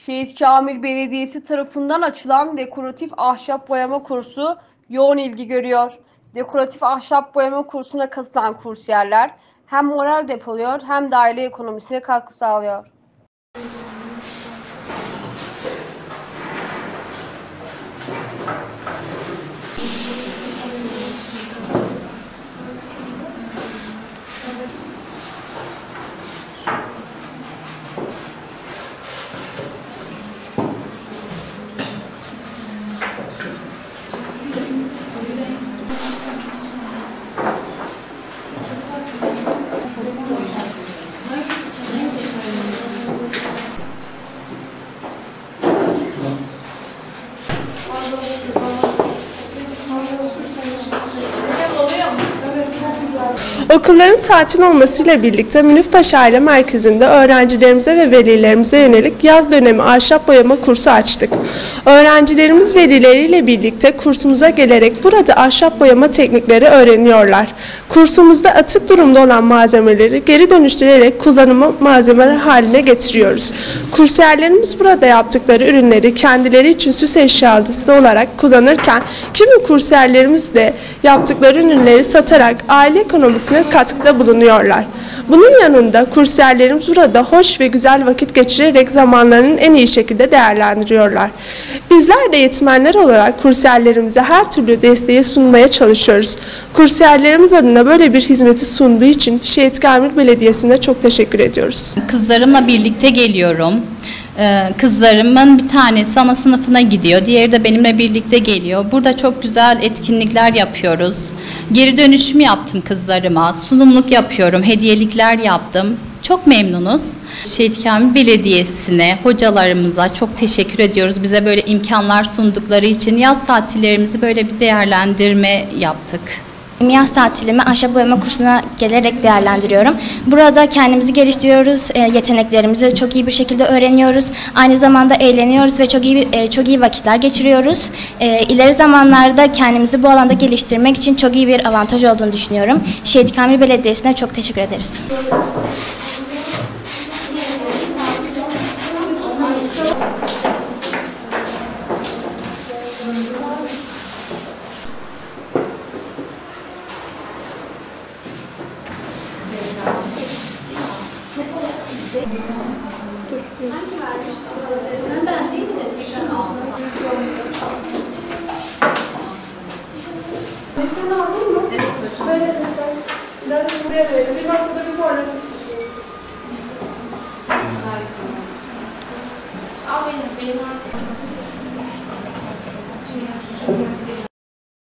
Şehit Kamil Belediyesi tarafından açılan dekoratif ahşap boyama kursu yoğun ilgi görüyor. Dekoratif ahşap boyama kursuna katılan kursiyerler hem moral depoluyor hem de aile ekonomisine katkı sağlıyor. Okulların tatil olmasıyla birlikte Münifpaşa Aile Merkezi'nde öğrencilerimize ve velilerimize yönelik yaz dönemi ahşap boyama kursu açtık. Öğrencilerimiz velileriyle birlikte kursumuza gelerek burada ahşap boyama teknikleri öğreniyorlar. Kursumuzda atık durumda olan malzemeleri geri dönüştürerek kullanıma malzemeler haline getiriyoruz. Kursiyerlerimiz burada yaptıkları ürünleri kendileri için süs eşyası olarak kullanırken kimi kursiyerlerimiz de yaptıkları ürünleri satarak aile ekonomisine katkıda bulunuyorlar. Bunun yanında kursiyerlerimiz burada hoş ve güzel vakit geçirerek zamanlarını en iyi şekilde değerlendiriyorlar. Bizler de eğitmenler olarak kursiyerlerimize her türlü desteği sunmaya çalışıyoruz. Kursiyerlerimiz adına böyle bir hizmeti sunduğu için Şehit Kamil Belediyesi'ne çok teşekkür ediyoruz. Kızlarımla birlikte geliyorum. Kızlarımın bir tanesi ana sınıfına gidiyor, diğeri de benimle birlikte geliyor. Burada çok güzel etkinlikler yapıyoruz. Geri dönüşüm yaptım kızlarıma, sunumluk yapıyorum, hediyelikler yaptım. Çok memnunuz. Şehit Kamil Belediyesi'ne, hocalarımıza çok teşekkür ediyoruz. Bize böyle imkanlar sundukları için yaz tatillerimizi böyle bir değerlendirme yaptık. Yaz tatilimi ahşap boyama kursuna gelerek değerlendiriyorum. Burada kendimizi geliştiriyoruz, yeteneklerimizi çok iyi bir şekilde öğreniyoruz. Aynı zamanda eğleniyoruz ve çok iyi vakitler geçiriyoruz. İleri zamanlarda kendimizi bu alanda geliştirmek için çok iyi bir avantaj olduğunu düşünüyorum. Şehit Kamil Belediyesi'ne çok teşekkür ederiz. Sen aldın mı? Evet. Böyle desen. Ben buraya verelim. Bir masada bir zorlamak istiyorum. Al benim artık.